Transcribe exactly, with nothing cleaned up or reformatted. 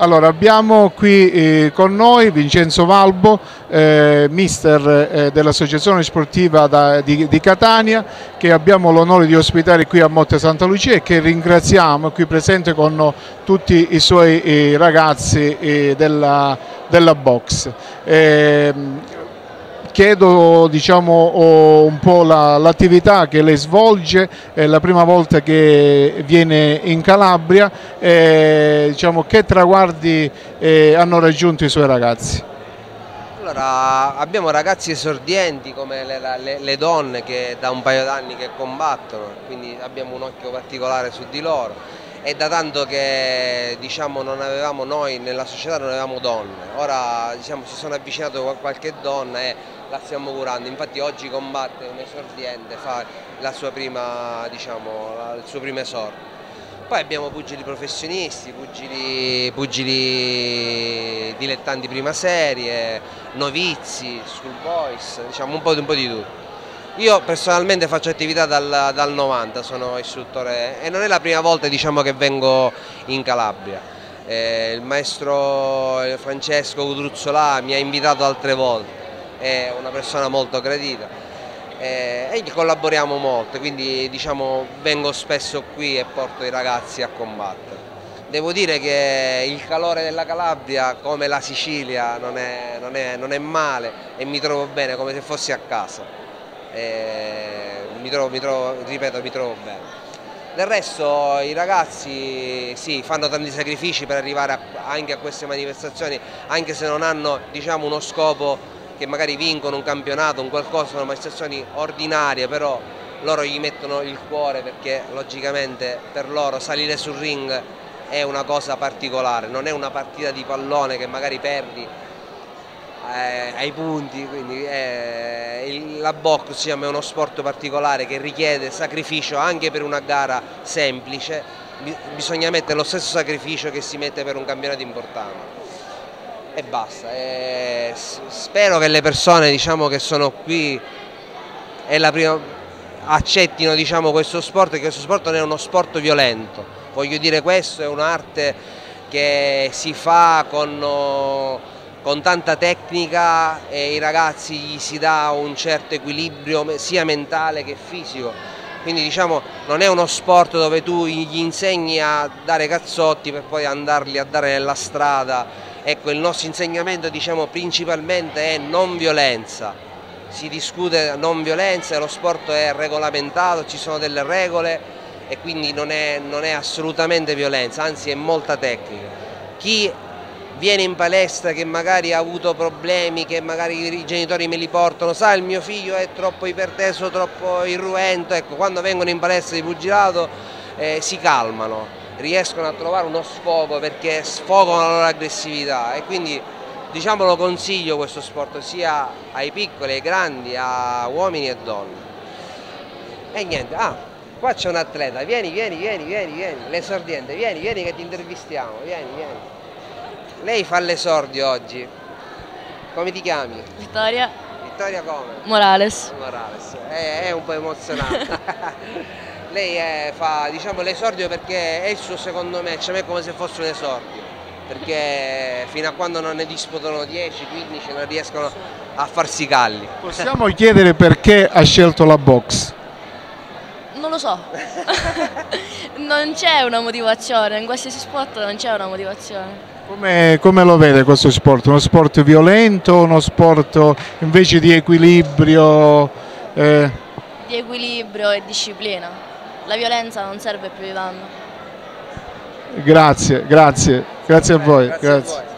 Allora, abbiamo qui eh, con noi Vincenzo Valbo, eh, mister eh, dell'Associazione Sportiva da, di, di Catania, che abbiamo l'onore di ospitare qui a Monte Santa Lucia e che ringraziamo, qui presente con tutti i suoi eh, ragazzi eh, della, della box. Eh, Chiedo diciamo, un po' l'attività che lei svolge, è la prima volta che viene in Calabria, eh, diciamo, che traguardi eh, hanno raggiunto i suoi ragazzi? Allora, abbiamo ragazzi esordienti come le, le, le donne che da un paio d'anni che combattono, quindi abbiamo un occhio particolare su di loro. È da tanto che diciamo, non avevamo noi nella società non avevamo donne, ora diciamo, si sono avvicinate qualche donna e la stiamo curando, infatti oggi combatte un esordiente, fa la sua prima, diciamo, il suo primo esordio. Poi abbiamo pugili professionisti, pugili, pugili dilettanti prima serie, novizi, schoolboys, diciamo un po' di, un po' di tutto. Io personalmente faccio attività dal, dal novanta, sono istruttore e non è la prima volta diciamo, che vengo in Calabria. Eh, il maestro Francesco Cudruzzola mi ha invitato altre volte, è una persona molto gradita eh, e gli collaboriamo molto, quindi diciamo, vengo spesso qui e porto i ragazzi a combattere. Devo dire che il calore della Calabria, come la Sicilia, non è, non è, non è male e mi trovo bene come se fossi a casa. Eh, mi trovo, mi trovo, ripeto, mi trovo bene. Del resto i ragazzi sì, fanno tanti sacrifici per arrivare a, anche a queste manifestazioni, anche se non hanno diciamo, uno scopo che magari vincono un campionato, un qualcosa, sono manifestazioni ordinarie, però loro gli mettono il cuore perché logicamente per loro salire sul ring è una cosa particolare, non è una partita di pallone che magari perdi Eh, ai punti, quindi eh, il, la box diciamo, è uno sport particolare che richiede sacrificio anche per una gara semplice, bisogna mettere lo stesso sacrificio che si mette per un campionato importante e basta. Eh, spero che le persone diciamo, che sono qui è la prima, accettino diciamo, questo sport, che questo sport non è uno sport violento, voglio dire questo è un'arte che si fa con con tanta tecnica e i ragazzi gli si dà un certo equilibrio sia mentale che fisico, quindi diciamo non è uno sport dove tu gli insegni a dare cazzotti per poi andarli a dare nella strada. Ecco, il nostro insegnamento diciamo principalmente è non violenza, si discute non violenza, lo sport è regolamentato, ci sono delle regole e quindi non è, non è assolutamente violenza, anzi è molta tecnica. Chi viene in palestra che magari ha avuto problemi, che magari i genitori me li portano, sa il mio figlio è troppo iperteso, troppo irruento, ecco, quando vengono in palestra di pugilato eh, si calmano, riescono a trovare uno sfogo perché sfogano la loro aggressività e quindi diciamo lo consiglio questo sport sia ai piccoli, ai grandi, a uomini e donne. E niente, ah, qua c'è un atleta, vieni, vieni, vieni, vieni, vieni, l'esordiente, vieni, vieni che ti intervistiamo, vieni, vieni. Lei fa l'esordio oggi, come ti chiami? Vittoria. Vittoria come? Morales. Morales, è, è un po' emozionante. Lei è, fa diciamo, l'esordio perché è il suo secondo match, a me è come se fosse un esordio, perché fino a quando non ne disputano dieci quindici non riescono a farsi calli. Possiamo chiedere perché ha scelto la box? Non lo so, non c'è una motivazione, in qualsiasi sport non c'è una motivazione. Come, come lo vede questo sport? Uno sport violento, uno sport invece di equilibrio? Eh... Di equilibrio e disciplina, la violenza non serve più di tanto. Grazie, grazie, grazie a voi. Grazie grazie. a voi.